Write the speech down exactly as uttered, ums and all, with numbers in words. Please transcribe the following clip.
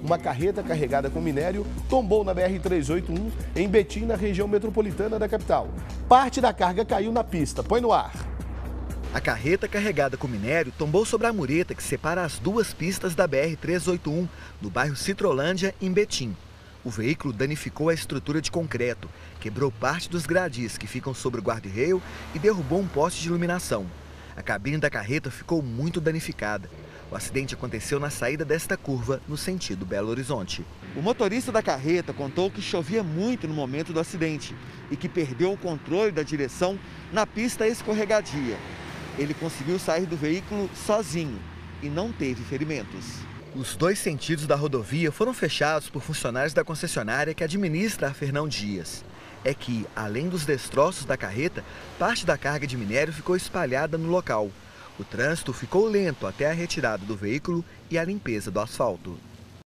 Uma carreta carregada com minério tombou na B R trezentos e oitenta e um em Betim, na região metropolitana da capital. Parte da carga caiu na pista. Põe no ar. A carreta carregada com minério tombou sobre a mureta que separa as duas pistas da B R trezentos e oitenta e um, no bairro Citrolândia, em Betim. O veículo danificou a estrutura de concreto, quebrou parte dos gradis que ficam sobre o guarda-reio e derrubou um poste de iluminação. A cabine da carreta ficou muito danificada. O acidente aconteceu na saída desta curva, no sentido Belo Horizonte. O motorista da carreta contou que chovia muito no momento do acidente e que perdeu o controle da direção na pista escorregadia. Ele conseguiu sair do veículo sozinho e não teve ferimentos. Os dois sentidos da rodovia foram fechados por funcionários da concessionária que administra a Fernão Dias. É que, além dos destroços da carreta, parte da carga de minério ficou espalhada no local. O trânsito ficou lento até a retirada do veículo e a limpeza do asfalto.